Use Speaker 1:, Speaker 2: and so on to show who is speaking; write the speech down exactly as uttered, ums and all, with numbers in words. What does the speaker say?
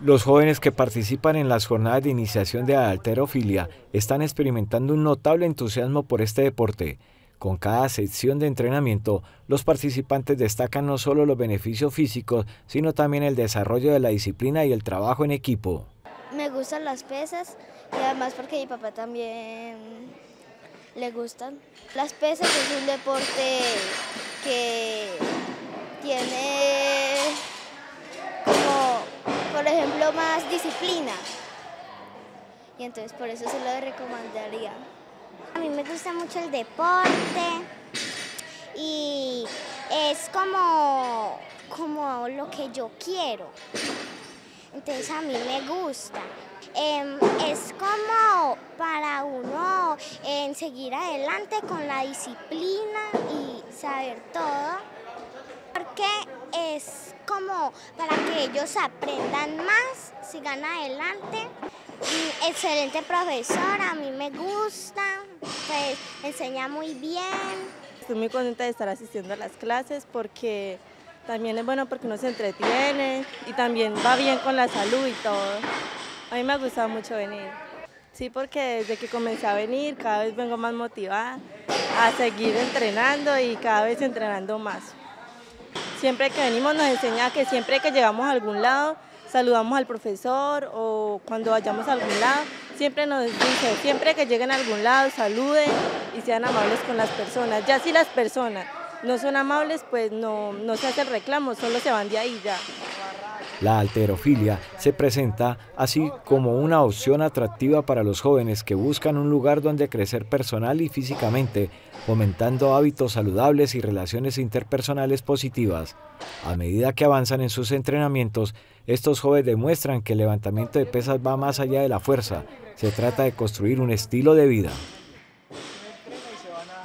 Speaker 1: Los jóvenes que participan en las jornadas de iniciación de halterofilia están experimentando un notable entusiasmo por este deporte. Con cada sección de entrenamiento, los participantes destacan no solo los beneficios físicos, sino también el desarrollo de la disciplina y el trabajo en equipo.
Speaker 2: Me gustan las pesas y además porque a mi papá también le gustan. Las pesas es un deporte que tiene como, por ejemplo, más disciplina y entonces por eso se lo recomendaría.
Speaker 3: A mí me gusta mucho el deporte y es como, como lo que yo quiero, entonces a mí me gusta. Eh, es como para uno eh, seguir adelante con la disciplina y saber todo, porque es como para que ellos aprendan más, sigan adelante. Excelente profesor, a mí me gusta, pues enseña muy bien.
Speaker 4: Estoy muy contenta de estar asistiendo a las clases porque también es bueno porque uno se entretiene y también va bien con la salud y todo. A mí me ha gustado mucho venir. Sí, porque desde que comencé a venir cada vez vengo más motivada a seguir entrenando y cada vez entrenando más. Siempre que venimos nos enseña que siempre que llegamos a algún lado saludamos al profesor o cuando vayamos a algún lado, siempre nos dice, siempre que lleguen a algún lado saluden y sean amables con las personas. Ya si las personas no son amables, pues no, no se hace el reclamo, solo se van de ahí ya.
Speaker 1: La halterofilia se presenta así como una opción atractiva para los jóvenes que buscan un lugar donde crecer personal y físicamente, fomentando hábitos saludables y relaciones interpersonales positivas. A medida que avanzan en sus entrenamientos, estos jóvenes demuestran que el levantamiento de pesas va más allá de la fuerza. Se trata de construir un estilo de vida.